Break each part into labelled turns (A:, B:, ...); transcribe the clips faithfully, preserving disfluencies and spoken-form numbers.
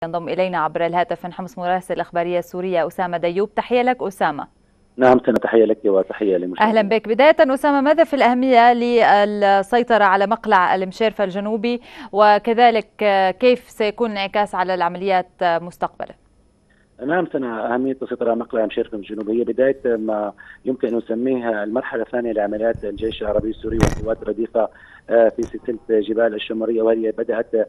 A: ينضم إلينا عبر الهاتف من حمص مراسل الإخبارية السورية أسامة ديوب. تحية لك أسامة.
B: نعم سنة، تحية لك وتحية لمشاهدينا.
A: أهلا بك. بداية أسامة، ماذا في الأهمية للسيطرة على مقلع المشيرفة الجنوبي، وكذلك كيف سيكون الانعكاس على العمليات مستقبلا؟
B: نعم سنة، أهمية السيطرة على مقلع مشيرفة الجنوبية بداية ما يمكن أن نسميها المرحلة الثانية لعمليات الجيش العربي السوري والقوات الرديفة في سلسلة جبال الشمرية، وهي بدأت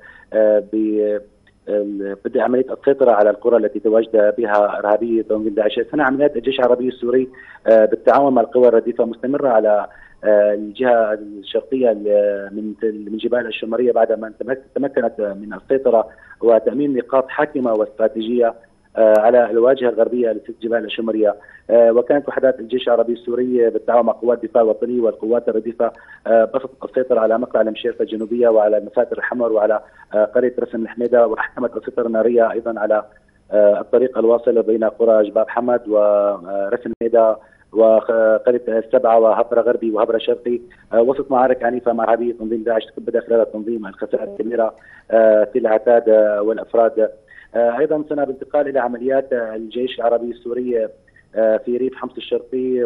B: ب بدأ عملية السيطرة على القرى التي تواجد بها إرهابية تنظيم داعش. سنة عمليات الجيش العربي السوري بالتعاون مع القوى الرديفة مستمرة على الجهة الشرقية من من جبال الشمرية بعدما تمكنت من السيطرة وتأمين نقاط حاكمة واستراتيجية على الواجهه الغربيه لجبال الشمريه. وكانت وحدات الجيش العربي السوري بالتعاون مع قوات الدفاع الوطني والقوات الرديفه بسطت السيطره على مقلع المشيرفه الجنوبيه وعلى المساتر الحمر وعلى قريه رسم الحميده، واحكمت السيطره الناريه ايضا على الطريق الواصل بين قرى جباب حمد ورسم الحميده وقريه السبعه وهبره غربي وهبره شرقي، وسط معارك عنيفه مع ارهابيه تنظيم داعش تسبب خلال التنظيم الخسائر الكبيره في العتاد والافراد. ايضا سنه بالانتقال الى عمليات الجيش العربي السوري في ريف حمص الشرقي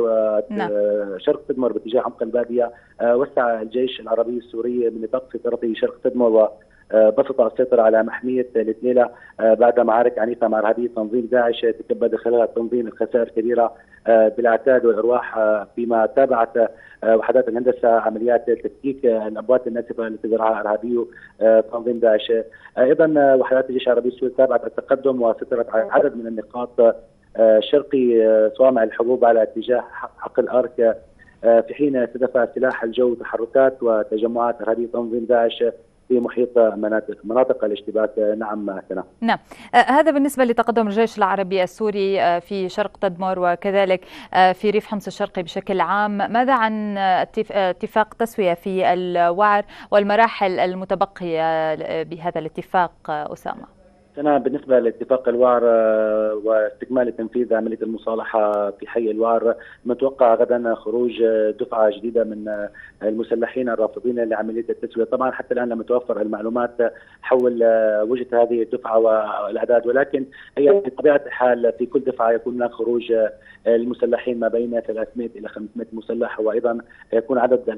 B: وشرق تدمر باتجاه عمق الباديه، وسع الجيش العربي السوري من نطاق سيطرته شرق تدمر وبسط السيطره على محميه التليله بعد معارك عنيفه مع ارهابيه تنظيم داعش تكبد خلال التنظيم الخسائر كبيره بالعتاد والارواح، فيما تابعت وحدات الهندسه عمليات تفكيك الابواب الناسفه التي زرعها ارهابي تنظيم داعش. ايضا وحدات الجيش العربي السوري تابعت التقدم وسيطرت على عدد من النقاط شرقي صوامع الحبوب على اتجاه حقل ارك، في حين استهدف سلاح الجو تحركات وتجمعات ارهابيه تنظيم داعش في محيط مناطق مناطق الاشتباك. نعم سنة.
A: نعم، هذا بالنسبة لتقدم الجيش العربي السوري في شرق تدمر وكذلك في ريف حمص الشرقي بشكل عام. ماذا عن اتفاق تسوية في الوعر والمراحل المتبقية بهذا الاتفاق أسامة؟
B: سنة بالنسبة لاتفاق الوعر واستكمال تنفيذ عملية المصالحة في حي الوعر، متوقع غدا خروج دفعة جديدة من المسلحين الرافضين لعملية التسوية. طبعا حتى الآن لم تتوفر المعلومات حول وجهة هذه الدفعة والأعداد، ولكن هي بطبيعة الحال في كل دفعة يكون هناك خروج المسلحين ما بين ثلاثمائة إلى خمسمائة مسلح، وأيضا يكون عدد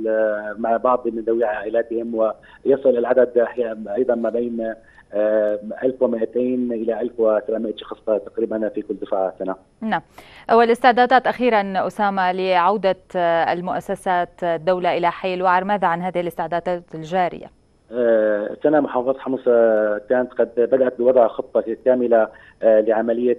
B: مع بعض من ذوي عائلاتهم، ويصل العدد أيضا ما بين ألف ومئتين إلى ألف وثلاثمائة شخص تقريبا في كل دفعة سنة.
A: نعم، والاستعدادات أخيرا أسامة لعودة المؤسسات الدولة إلى حي الوعر، ماذا عن هذه الاستعدادات الجارية؟
B: سنة محافظة حمص كانت قد بدأت بوضع خطة كاملة لعملية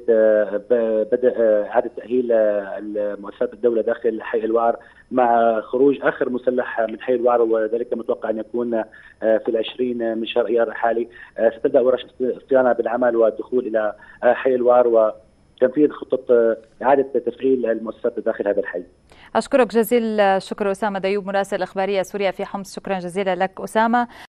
B: بدء إعادة تأهيل المؤسسات الدولة داخل حي الوعر مع خروج آخر مسلح من حي الوعر، وذلك متوقع أن يكون في العشرين من شهر أيار الحالي. ستبدأ ورش الصيانة بالعمل والدخول إلى حي الوعر وتنفيذ خطة إعادة تفعيل المؤسسات داخل هذا الحي.
A: أشكرك جزيل الشكر أسامة ديوب مراسل الإخبارية سوريا في حمص. شكرا جزيلا لك أسامة.